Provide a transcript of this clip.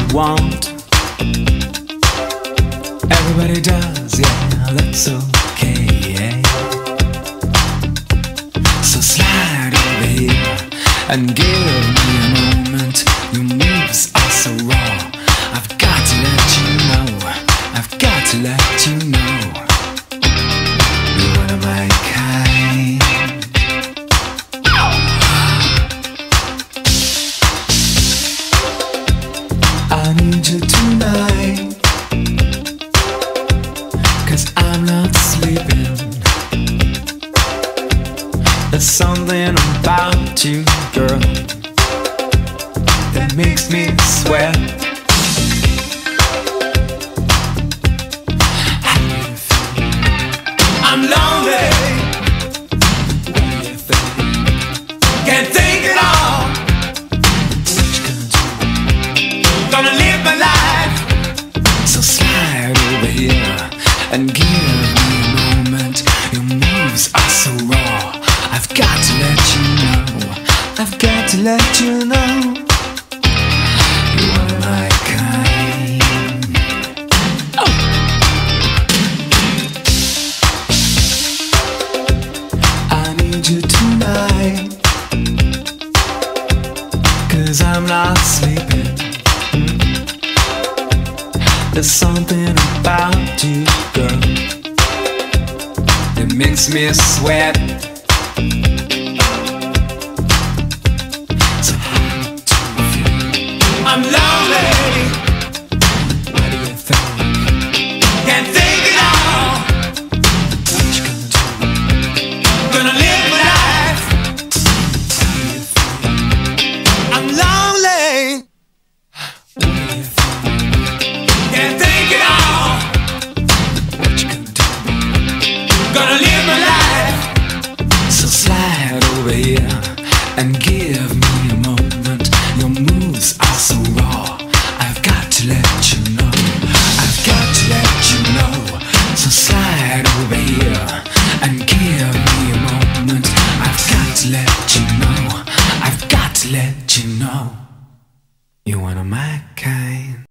want. Everybody does, yeah, that's okay. So slide over here and give me a moment. Your moves are so raw. I've got to let you know. I've got to let you know. You're one of my kind. I need you tonight, 'cause I'm not sleeping. There's something about you, girl, that makes me sweat. I'm lonely. What do you think? Can't think at all. What you gonna do? Gonna live my life. So slide over here and give me a moment. Your moves are so raw. I've got to let you know. I've got to let you know. You're one of my kind. Oh. I need you tonight, 'cause I'm not sleeping. There's something about you, girl, that makes me sweat. So how do you feel? I'm lonely. What do you think? Can't think at all. What you gonna do? Gonna live my life. How do you feel? I'm lonely. What do you think? Can't think at all. What you gonna do? Gonna live my life. So slide over here and give me a moment. Your moves are so raw. I've got to let you know. I've got to let you know. So slide over here and give me a moment. I've got to let you know. I've got to let you know. You're one of my kind.